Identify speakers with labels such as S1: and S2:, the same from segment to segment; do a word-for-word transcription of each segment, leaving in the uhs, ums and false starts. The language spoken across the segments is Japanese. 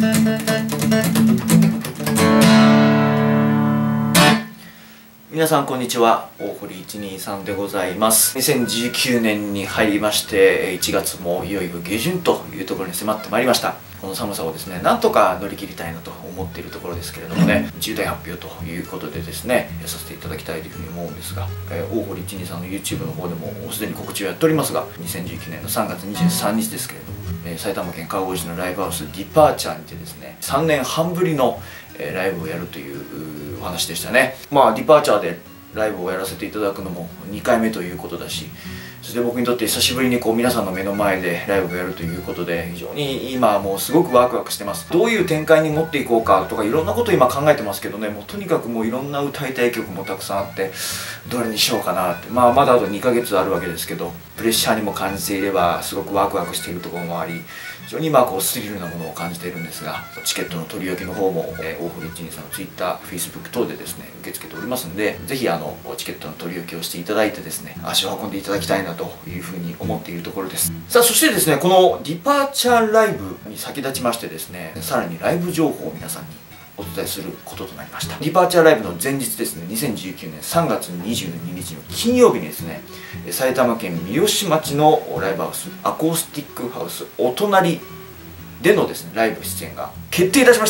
S1: 皆さんこんにちは、大堀いちにさんでございます。にせんじゅうきゅうねんに入りまして、いちがつもいよいよ下旬というところに迫ってまいりました。この寒さをですね、なんとか乗り切りたいなと思っているところですけれどもね、重大発表ということでですね、させていただきたいというふうに思うんですが、えー、大堀いちにさんの YouTube の方でもすでに告知をやっておりますが、にせんじゅうきゅうねんのさんがつにじゅうさんにちですけれども、えー、埼玉県川越市のライブハウスディパーチャーにてですね、さんねんはんぶりの、えー、ライブをやるというお話でしたね。まあディパーチャーでライブをやらせていただくのもにかいめということだし、そして僕にとって久しぶりにこう皆さんの目の前でライブをやるということで、非常に今はもうすごくワクワクしてます。どういう展開に持っていこうかとかいろんなことを今考えてますけどね、もうとにかくもういろんな歌いたい曲もたくさんあって、どれにしようかなって、まあまだあとにかげつあるわけですけど、プレッシャーにも感じていればすごくワクワクしているところもあり、非常に今こうスリルなものを感じているんですが、チケットの取り置きの方も、えー、大堀いちにさんの Twitter、Facebook 等でですね受け付けておりますので、ぜひあのチケットの取り置きをしていただいてですね、足を運んでいただきたいなというふうに思っているところです。さあそしてですね、このディパーチャーライブに先立ちましてですね、さらにライブ情報を皆さんにお伝えすることとなりました。ディパーチャーライブの前日ですね、にせんじゅうきゅうねんさんがつにじゅうににちの金曜日にですね、埼玉県三芳町のライブハウスアコースティックハウスお隣でのですねライブ出演が決定いたしました。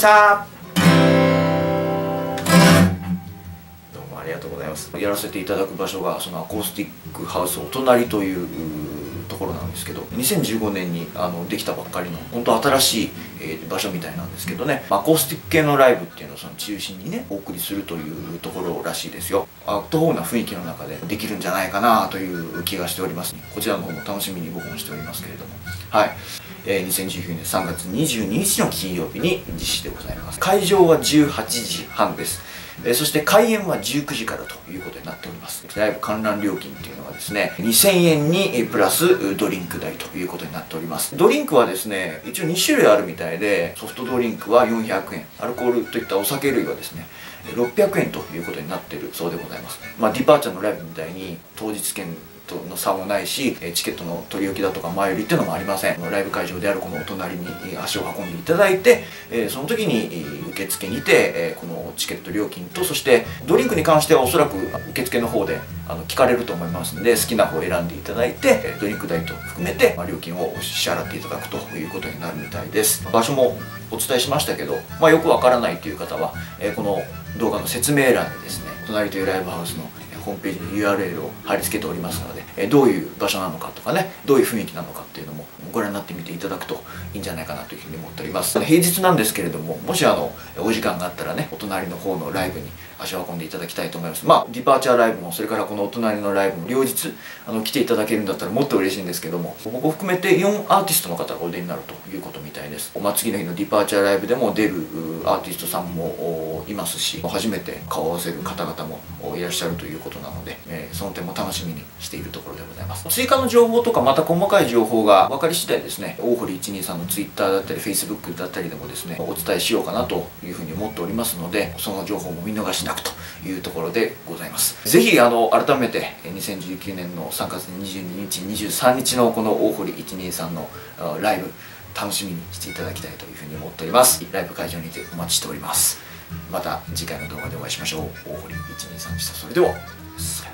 S1: どうもありがとうございます。やらせていただく場所がそのアコースティックハウスお隣というところなんですけど、にせんじゅうごねんにあのできたばっかりの本当新しい、えー、場所みたいなんですけどね、アコースティック系のライブっていうのをその中心にねお送りするというところらしいですよ。アットホームな雰囲気の中でできるんじゃないかなという気がしております。こちらの方も楽しみに僕もしておりますけれども、はい、えー、にせんじゅうきゅうねんさんがつにじゅうににちの金曜日に実施でございます。会場はじゅうはちじはんです。えー、そして開演はじゅうくじからということになっております。ライブ観覧料金っていうのはですね、にせんえんにプラスドリンク代ということになっております。ドリンクはですね、一応にしゅるいあるみたいで、ソフトドリンクはよんひゃくえん、アルコールといったお酒類はですねろっぴゃくえんということになっているそうでございます。まあディパーチャーのライブみたいに当日券の差もないし、チケットの取り置きだとか前売りっていうのもありません。ライブ会場であるこのお隣に足を運んでいただいて、その時に受付にてこのチケット料金と、そしてドリンクに関してはおそらく受付の方であの聞かれると思いますので、好きな方を選んでいただいてドリンク代と含めて料金を支払っていただくということになるみたいです。場所もお伝えしましたけど、まあ、よくわからないという方はこの動画の説明欄にですね、隣というライブハウスのホームページの ユーアールエル を貼り付けておりますので、えどういう場所なのかとかね、どういう雰囲気なのかっていうのもご覧になってみていただくといいんじゃないかなというふうに思っております。平日なんですけれども、もしあのお時間があったらね、お隣の方のライブに足を運んでいただきたいと思います。まあディパーチャーライブもそれからこのお隣のライブも両日あの来ていただけるんだったらもっと嬉しいんですけども、僕を含めてよんアーティストの方がお出になるということみたいです。まあ、次の日のディパーチャーライブでも出るアーティストさんもいますし、初めて顔を合わせる方々もいらっしゃるということなので、えー、その点も楽しみにしているところでございます。追加の情報とかまた細かい情報が分かり次第ですね、大堀いちにさんの Twitter だったり Facebook だったりでもですねお伝えしようかなというふうに思っておりますので、その情報も見逃しなくというところでございます。ぜひあの改めてにせんじゅうきゅうねんのさんがつにじゅうににちにじゅうさんにちのこの大堀いちにさんのライブ楽しみにしていただきたいというふうに思っております。ライブ会場にてお待ちしております。また次回の動画でお会いしましょう。大堀いちにさんでした。それではさよなら。